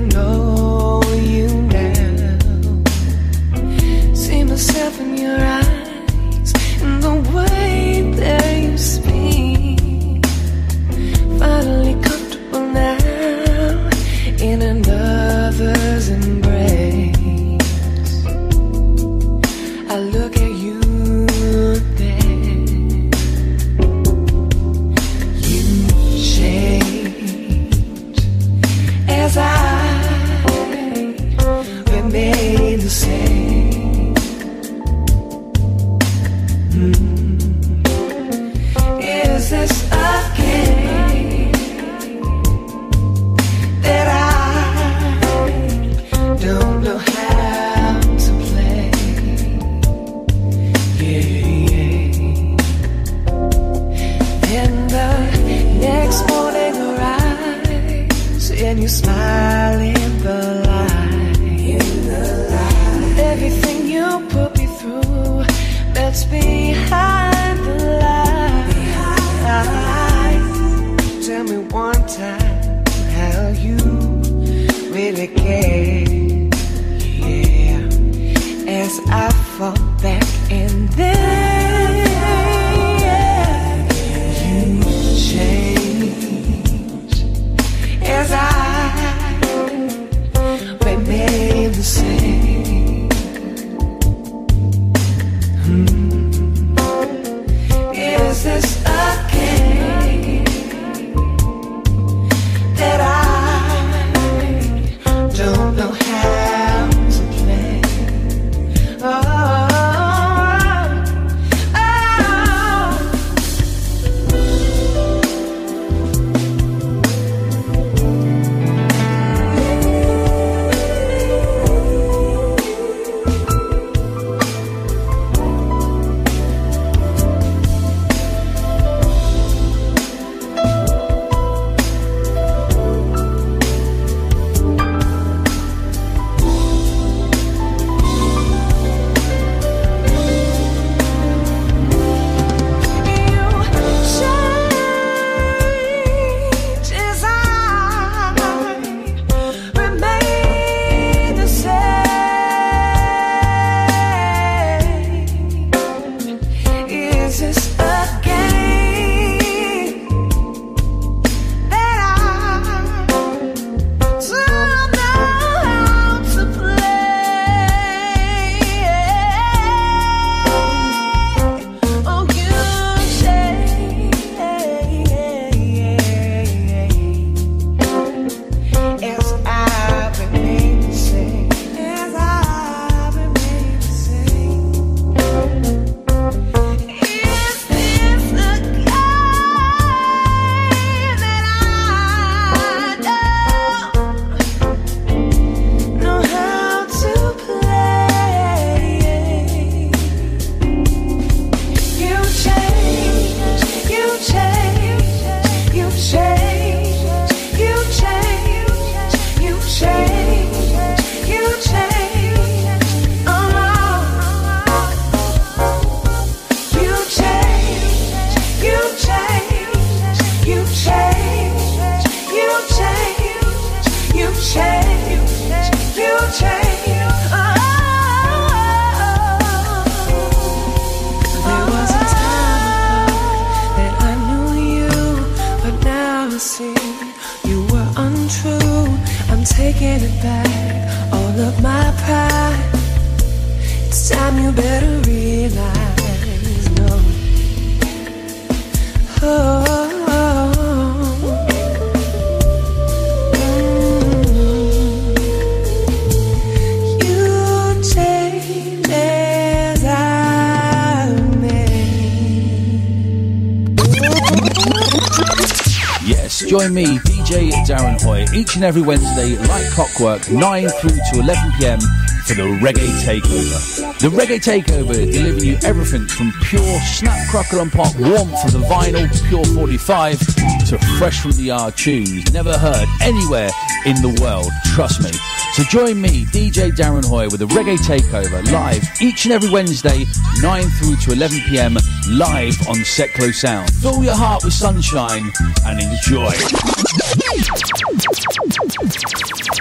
know you now. See myself in your eyes, in the way that you speak. Finally comfortable now in another's embrace. I look at you there. You change as I remain the same. Is this a game that I don't know how to play? Then the next morning arrives and you smile in the light. Everything you put me through melts behind the light. Tell me one time how you really care. Yeah, as I fall back and then you change as I remain the same. Is this a game that I don't know how to play? Join me, DJ Darren Hoy, each and every Wednesday, like clockwork, 9 through to 11 p.m. for the Reggae Takeover. The Reggae Takeover delivering you everything from pure snap, crackle and pop warmth from the vinyl, pure 45, to fresh from the yard tunes, never heard anywhere in the world, trust me. So join me, DJ Darren Hoy, with the Reggae Takeover, live each and every Wednesday, 9 through to 11 p.m, live on Seclo Sound. Fill your heart with sunshine and enjoy.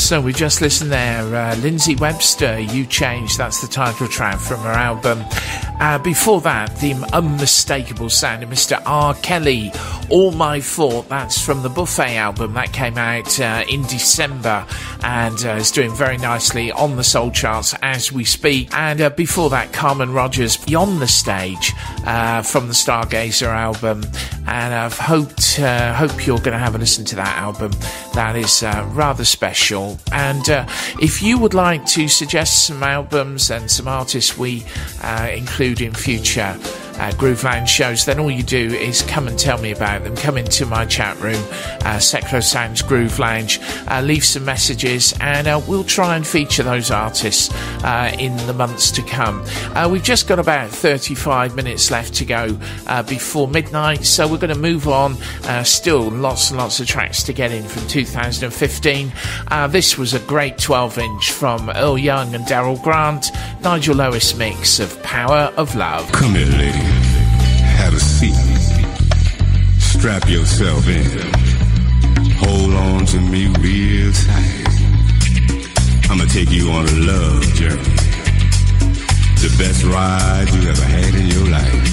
So we just listened there, Lindsay Webster, You Change, that's the title track from her album. Before that, the unmistakable sound of Mr. R. Kelly, All My Fault, that's from the Buffet album that came out in December and is doing very nicely on the soul charts as we speak. And before that, Carmen Rogers, Beyond the Stage, from the Stargazer album. And I've hope you're going to have a listen to that album. That is rather special. And if you would like to suggest some albums and some artists we include in future Groove Lounge shows, then all you do is come and tell me about them. Come into my chat room, Seclo Sounds Groove Lounge, leave some messages, and we'll try and feature those artists in the months to come. We've just got about 35 minutes left to go before midnight, so we're going to move on. Still lots and lots of tracks to get in from 2015. This was a great 12-inch from Earl Young and Daryl Grant, Nigel Lewis mix of Power of Love. Come here, lady. Have a seat. Strap yourself in. Hold on to me real tight. I'ma take you on a love journey. The best ride you ever had in your life.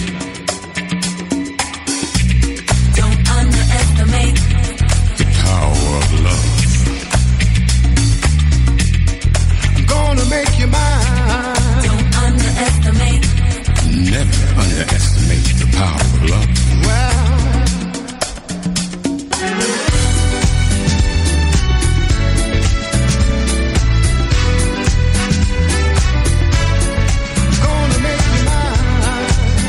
Don't underestimate the power of love. I'm gonna make you mine. Don't underestimate. Never underestimate the power of love. Gonna make you mine.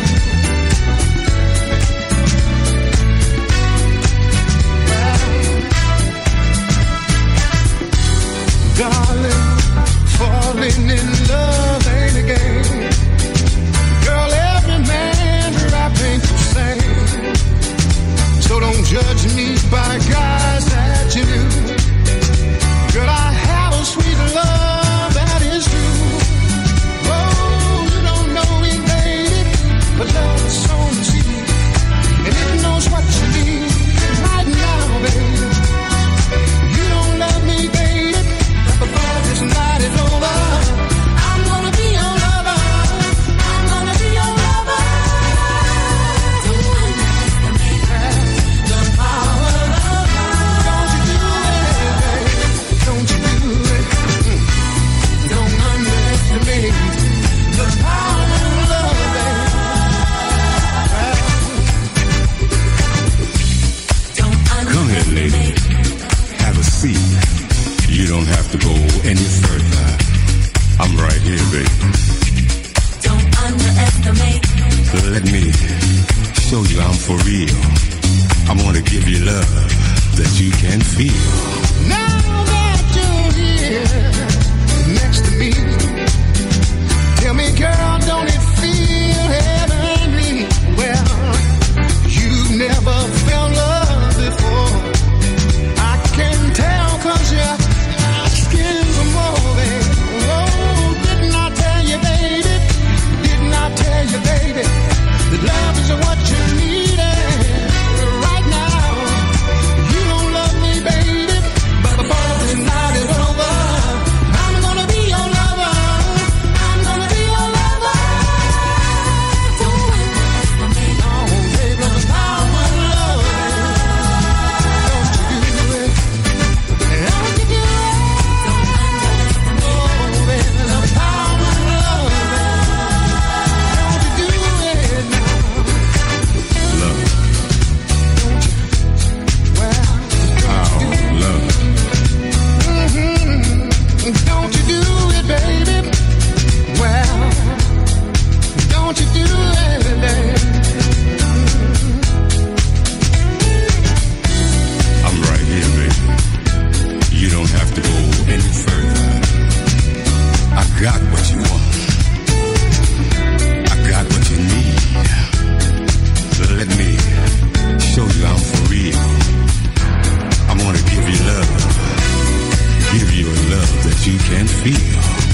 Darling, falling in love ain't a game. Girl, every man rap ain't the same. So don't judge me by guys that you do. Girl, I have a sweet love that is true. Oh, you don't know it, baby, but love is so sweet, and it knows what you need right now, baby. You don't love me, baby, but before this night is over, I'm gonna be your lover. I'm gonna be your lover. Don't underestimate the power of love. Don't you do it, baby. Don't you do it. Don't underestimate the power of love, baby. Come here, lady. Have a seat. You don't have to go any further. I'm right here, baby. Don't underestimate. Let me show you I'm for real. I want to give you love that you can feel. Now that you're here next to me, tell me, girl, don't it feel heavenly? Well, you've never felt love before. I can tell 'cause you're asking for more, baby. Oh, didn't I tell you, baby? Didn't I tell you, baby, that love is what you needed right now? You don't love me, baby, but before the night is over, I'm gonna be your lover. I'm gonna be your lover. Don't underestimate. Oh, baby, the power of love. Don't you do it. Don't you do it. Don't underestimate. Oh, baby, the power of love. Don't you do it now. Love. Well, power of love. Don't you do it, baby. Well, don't you do it, baby. I'm right here, baby. You don't have to go any further. I got what you want. I got what you need. Let me show you I'm for real. I want to give you love. Give you a love that you can feel.